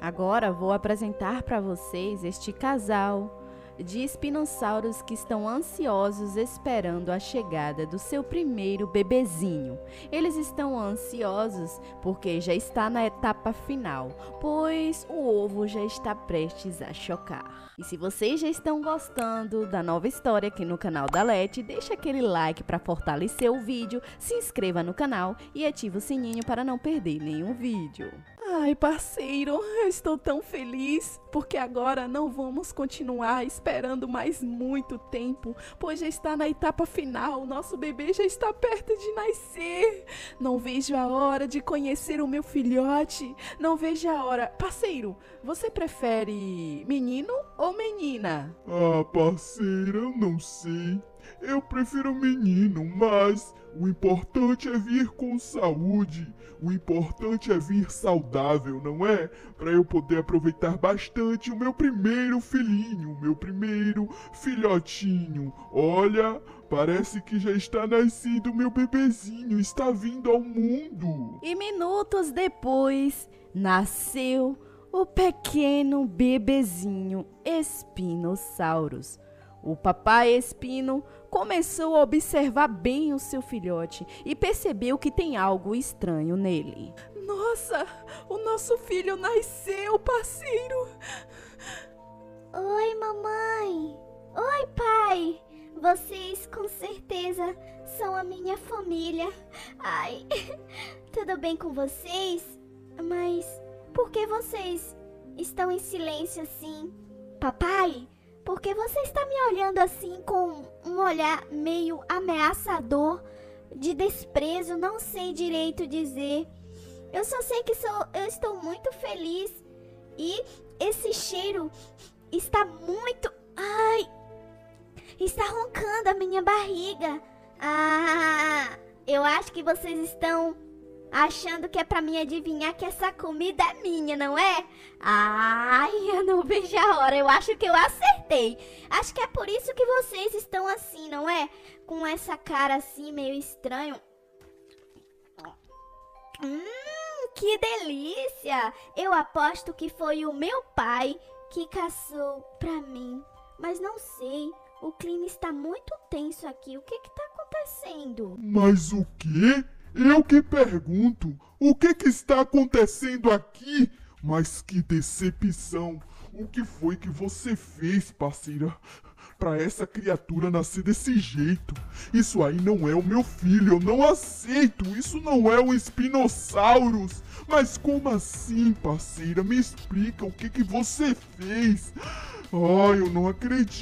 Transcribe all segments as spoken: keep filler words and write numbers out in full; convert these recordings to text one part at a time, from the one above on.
Agora vou apresentar para vocês este casal de espinossauros que estão ansiosos esperando a chegada do seu primeiro bebezinho. Eles estão ansiosos porque já está na etapa final, pois o ovo já está prestes a chocar. E se vocês já estão gostando da nova história aqui no canal da Leti, deixa aquele like para fortalecer o vídeo, se inscreva no canal e ative o sininho para não perder nenhum vídeo. Ai, parceiro, eu estou tão feliz, porque agora não vamos continuar esperando mais muito tempo, pois já está na etapa final, nosso bebê já está perto de nascer. Não vejo a hora de conhecer o meu filhote, não vejo a hora. Parceiro, você prefere menino ou menina? Ah, parceira, eu não sei. Eu prefiro menino, mas o importante é vir com saúde. O importante é vir saudável, não é? Para eu poder aproveitar bastante o meu primeiro filhinho, o meu primeiro filhotinho. Olha, parece que já está nascendo o meu bebezinho, está vindo ao mundo. E minutos depois, nasceu o pequeno bebezinho Spinosaurus. O papai Espino começou a observar bem o seu filhote e percebeu que tem algo estranho nele. Nossa, o nosso filho nasceu, parceiro! Oi, mamãe! Oi, pai! Vocês com certeza são a minha família. Ai, tudo bem com vocês? Mas por que vocês estão em silêncio assim? Papai, por que você está me olhando assim com um olhar meio ameaçador, de desprezo? Não sei direito dizer. Eu só sei que sou, eu estou muito feliz e esse cheiro está muito... Ai! Está roncando a minha barriga. Ah, eu acho que vocês estão achando que é pra mim adivinhar que essa comida é minha, não é? Ai, eu não vejo a hora. Eu acho que eu acertei. Acho que é por isso que vocês estão assim, não é? Com essa cara assim, meio estranho. Hum, que delícia! Eu aposto que foi o meu pai que caçou pra mim. Mas não sei, o clima está muito tenso aqui. O que que tá acontecendo? Mas o quê? Eu que pergunto, o que que está acontecendo aqui? Mas que decepção! O que foi que você fez, parceira, para essa criatura nascer desse jeito? Isso aí não é o meu filho, eu não aceito! Isso não é um Spinosaurus! Mas como assim, parceira? Me explica o que que você fez! Ai, eu não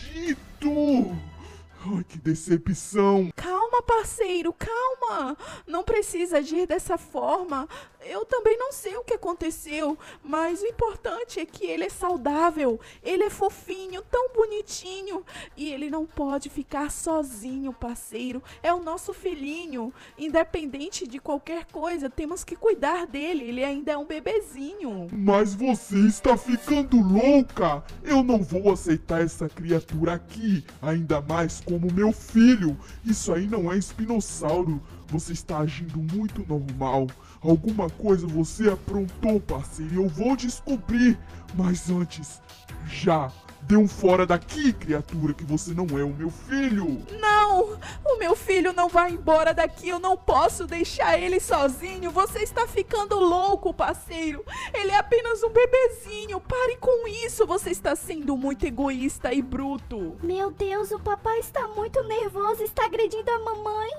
acredito! Ai, que decepção! Calma, parceiro, calma! Não precisa agir dessa forma. Eu também não sei o que aconteceu, mas o importante é que ele é saudável, ele é fofinho, tão bonitinho. E ele não pode ficar sozinho, parceiro. É o nosso filhinho. Independente de qualquer coisa, temos que cuidar dele. Ele ainda é um bebezinho. Mas você está ficando louca! Eu não vou aceitar essa criatura aqui, ainda mais como meu filho. Isso aí não é espinossauro. Você está agindo muito normal. Alguma coisa você aprontou, parceiro. Eu vou descobrir. Mas antes, já dê um fora daqui, criatura, que você não é o meu filho. Não! O meu filho não vai embora daqui. Eu não posso deixar ele sozinho. Você está ficando louco, parceiro. Ele é apenas um bebezinho. Pare com isso. Você está sendo muito egoísta e bruto. Meu Deus, o papai está muito nervoso. Está agredindo a mamãe.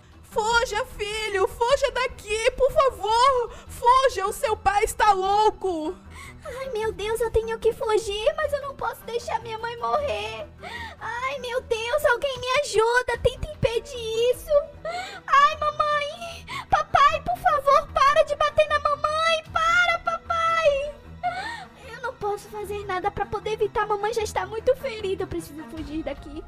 Fuja, filho! Fuja daqui, por favor! Fuja, o seu pai está louco! Ai, meu Deus, eu tenho que fugir, mas eu não posso deixar minha mãe morrer. Ai, meu Deus, alguém me ajuda, tenta impedir isso. Ai, mamãe! Papai, por favor, para de bater na mamãe! Para, papai! Eu não posso fazer nada para poder evitar, a mamãe já está muito ferida, eu preciso fugir daqui.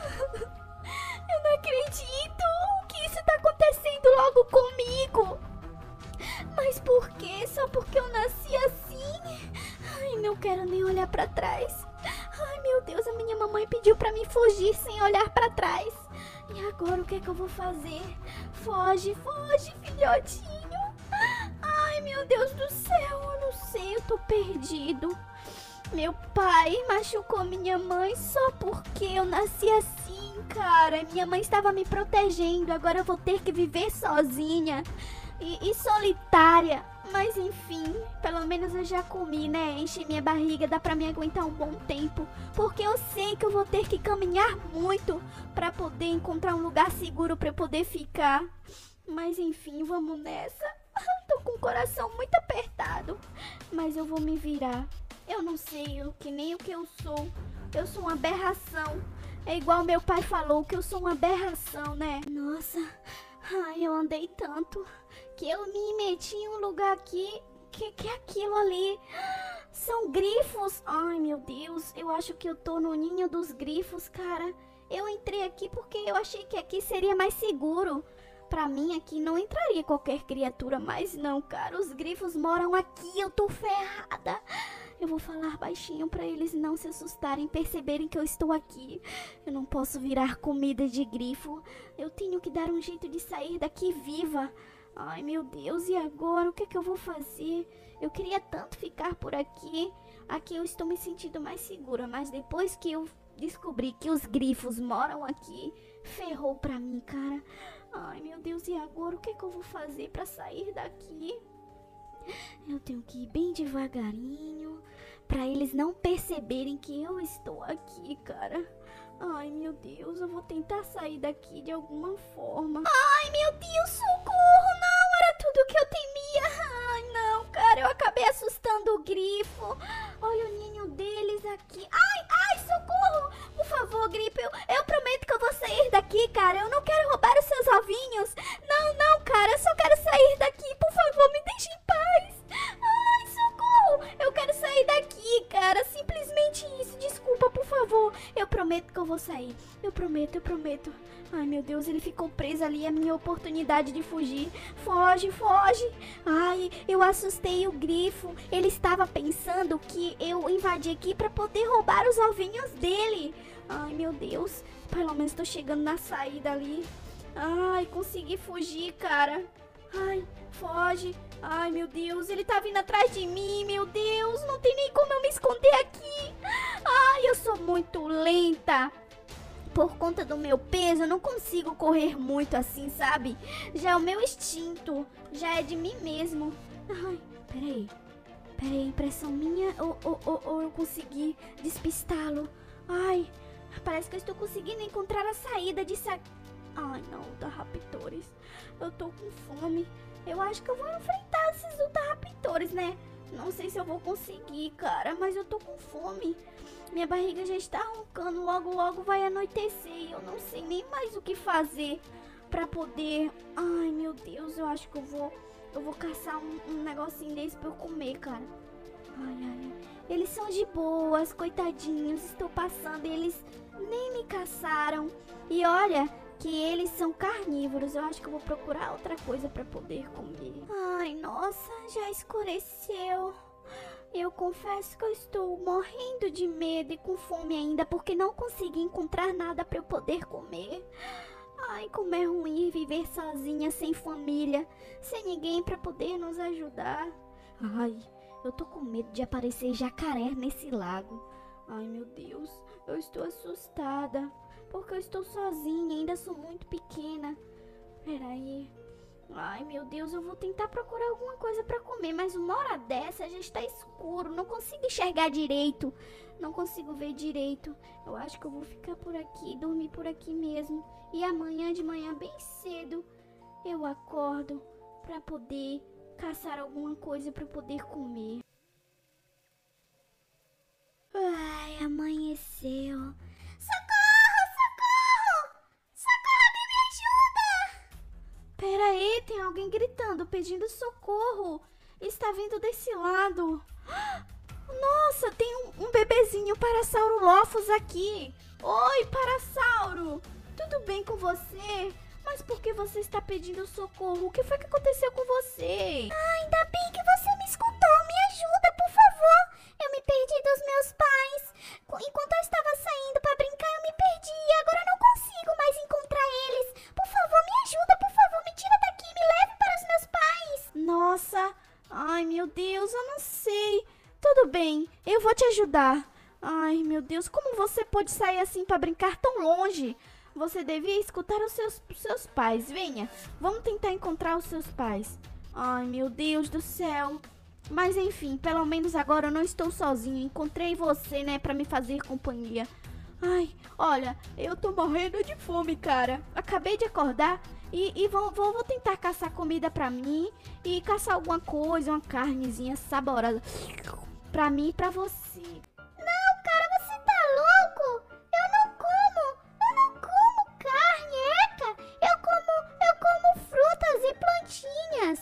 Eu não acredito que isso tá acontecendo logo comigo. Mas por quê? Só porque eu nasci assim? Ai, não quero nem olhar pra trás. Ai, meu Deus, a minha mamãe pediu pra mim fugir sem olhar pra trás. E agora o que é que eu vou fazer? Foge, foge, filhotinho. Ai, meu Deus do céu, eu não não sei, eu tô perdido. Meu pai machucou minha mãe só porque eu nasci assim, cara. Minha mãe estava me protegendo, agora eu vou ter que viver sozinha e, e solitária. Mas enfim, pelo menos eu já comi, né? Enchi minha barriga, dá pra me aguentar um bom tempo. Porque eu sei que eu vou ter que caminhar muito pra poder encontrar um lugar seguro pra eu poder ficar. Mas enfim, vamos nessa. Tô com o coração muito apertado, mas eu vou me virar. Eu não sei o que nem o que eu sou. Eu sou uma aberração. É igual meu pai falou, que eu sou uma aberração, né? Nossa, ai, eu andei tanto que eu me meti em um lugar aqui. Que que é aquilo ali? São grifos. Ai, meu Deus, eu acho que eu tô no ninho dos grifos, cara. Eu entrei aqui porque eu achei que aqui seria mais seguro. Pra mim aqui não entraria qualquer criatura, mas não, cara. Os grifos moram aqui, eu tô ferrada. Eu vou falar baixinho pra eles não se assustarem, perceberem que eu estou aqui. Eu não posso virar comida de grifo. Eu tenho que dar um jeito de sair daqui viva. Ai, meu Deus, e agora? O que é que eu vou fazer? Eu queria tanto ficar por aqui. Aqui eu estou me sentindo mais segura, mas depois que eu descobri que os grifos moram aqui, ferrou pra mim, cara. Ai, meu Deus, e agora? O que é que eu vou fazer pra sair daqui? Eu tenho que ir bem devagarinho, pra eles não perceberem que eu estou aqui, cara. Ai, meu Deus, eu vou tentar sair daqui de alguma forma. Ai, meu Deus, socorro! Não, era tudo que eu temia. Ai, não, cara, eu acabei assustando o grifo. Olha o ninho deles aqui. Ai, ai, socorro! Por favor, grifo, eu, eu prometo que eu vou sair daqui, cara. Eu não quero roubar os seus ovinhos. Não, não, cara, eu só quero sair daqui. Por favor, me deixe em paz. Ai, socorro! Eu quero sair daqui, cara. Simplesmente isso. Desculpa, por favor. Eu prometo que eu vou sair. Eu prometo, eu prometo. Ai, meu Deus, ele ficou preso ali. É a minha oportunidade de fugir. Foge, foge. Ai, eu assustei o grifo. Ele estava pensando que eu invadi aqui pra poder roubar os ovinhos dele. Ai, meu Deus. Pelo menos tô chegando na saída ali. Ai, consegui fugir, cara. Ai, foge. Ai, meu Deus, ele tá vindo atrás de mim. Meu Deus, não tem nem como eu me esconder aqui. Ai, eu sou muito lenta. Por conta do meu peso, eu não consigo correr muito assim, sabe? Já o meu instinto já é de mim mesmo. Ai, peraí. Peraí, impressão minha ou, ou, ou, ou eu consegui despistá-lo? Ai, parece que eu estou conseguindo encontrar a saída disso aqui. Ai, não, Ultra-Raptores. Eu tô com fome. Eu acho que eu vou enfrentar esses Ultra-Raptores, né? Não sei se eu vou conseguir, cara, mas eu tô com fome. Minha barriga já está roncando, logo, logo vai anoitecer e eu não sei nem mais o que fazer pra poder... Ai, meu Deus, eu acho que eu vou, eu vou caçar um, um negocinho desse pra eu comer, cara. Ai, ai, eles são de boas, coitadinhos, estou passando e eles nem me caçaram. E olha que eles são carnívoros, eu acho que eu vou procurar outra coisa pra poder comer. Ai, nossa, já escureceu. Eu confesso que eu estou morrendo de medo e com fome ainda, porque não consegui encontrar nada para eu poder comer. Ai, como é ruim viver sozinha, sem família, sem ninguém para poder nos ajudar. Ai, eu tô com medo de aparecer jacaré nesse lago. Ai, meu Deus, eu estou assustada, porque eu estou sozinha, ainda sou muito pequena. Peraí. Ai, meu Deus, eu vou tentar procurar alguma coisa pra comer, mas uma hora dessa já está escuro, não consigo enxergar direito, não consigo ver direito. Eu acho que eu vou ficar por aqui, dormir por aqui mesmo. E amanhã de manhã, bem cedo, eu acordo pra poder caçar alguma coisa pra poder comer. Ai, amanheceu. Socorro, socorro! Socorro, alguém me ajuda! Pera aí, tem alguém gritando, pedindo socorro. Está vindo desse lado. Nossa, tem um, um bebezinho Parasaurolophus aqui. Oi, Parasauro. Tudo bem com você? Mas por que você está pedindo socorro? O que foi que aconteceu com você? Ah, ainda bem que você me escutou. Me ajuda, por favor. Eu me perdi dos meus pais. Enquanto eu estava saindo para brincar, eu me perdi. E agora eu não consigo mais encontrar eles. Por favor, me ajuda, por favor. Me tira daqui, me leve para os meus pais. Nossa, ai meu Deus, eu não sei. Tudo bem, eu vou te ajudar. Ai, meu Deus, como você pode sair assim pra brincar tão longe? Você devia escutar os seus, seus pais. Venha, vamos tentar encontrar os seus pais. Ai, meu Deus do céu. Mas enfim, pelo menos agora eu não estou sozinho. Encontrei você, né, pra me fazer companhia. Ai, olha, eu tô morrendo de fome, cara. Acabei de acordar e, e vou, vou, vou tentar caçar comida pra mim. E caçar alguma coisa, uma carnezinha saborosa pra mim e pra você. Não, cara, você tá louco? Eu não como, eu não como carne, eca. Eu como, eu como frutas e plantinhas.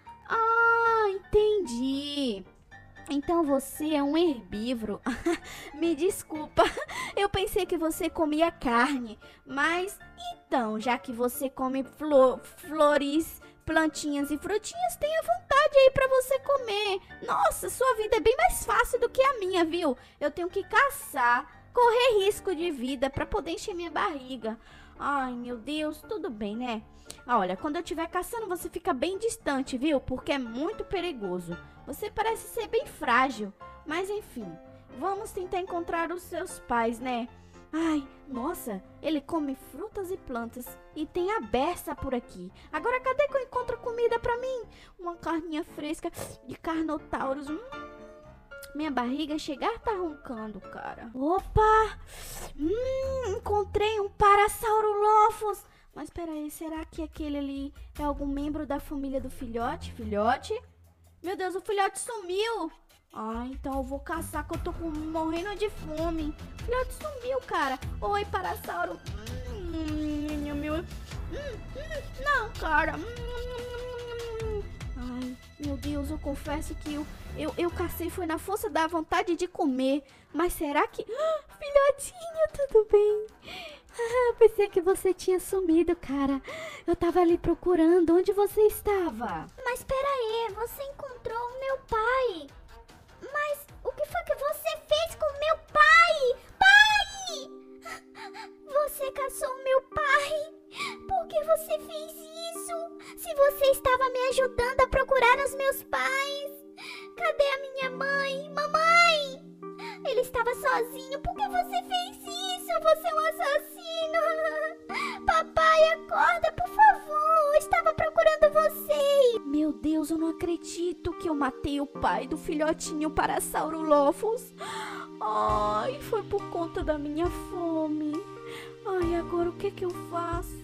Ah, entendi. Então você é um herbívoro. Me desculpa, eu pensei que você comia carne. Mas então, já que você come flo- flores, plantinhas e frutinhas, tenha vontade aí pra você comer. Nossa, sua vida é bem mais fácil do que a minha, viu? Eu tenho que caçar, correr risco de vida pra poder encher minha barriga. Ai, meu Deus, tudo bem, né? Olha, quando eu estiver caçando, você fica bem distante, viu? Porque é muito perigoso. Você parece ser bem frágil. Mas enfim, vamos tentar encontrar os seus pais, né? Ai, nossa, ele come frutas e plantas. E tem a berça por aqui. Agora cadê que eu encontro comida pra mim? Uma carninha fresca de carnotauros. Hum, minha barriga chegar tá roncando, cara. Opa! Hum, encontrei um Parasaurolophus. Mas peraí, será que aquele ali é algum membro da família do filhote? Filhote? Meu Deus, o filhote sumiu. Ah, então eu vou caçar que eu tô com, morrendo de fome. O filhote sumiu, cara. Oi, Parasauro. Hum, meu... hum, hum, não, cara. Hum, ai, meu Deus, eu confesso que eu, eu, eu cacei foi na força da vontade de comer. Mas será que... Ah, filhotinho, tudo bem? Ah, pensei que você tinha sumido, cara. Eu tava ali procurando. Onde você estava? Mas peraí, você encontrou o meu pai. Mas o que foi que você fez com o meu pai? Pai! Você caçou o meu pai? Por que você fez isso? Se você estava me ajudando a procurar os meus pais. Cadê a minha mãe? Mamãe! Ele estava sozinho. Por que você fez isso? Você é um assassino. Papai, acorda, por favor. Eu estava procurando você. Meu Deus, eu não acredito que eu matei o pai do filhotinho Parasaurolophus. Ai, foi por conta da minha fome. Ai, agora o que que eu faço?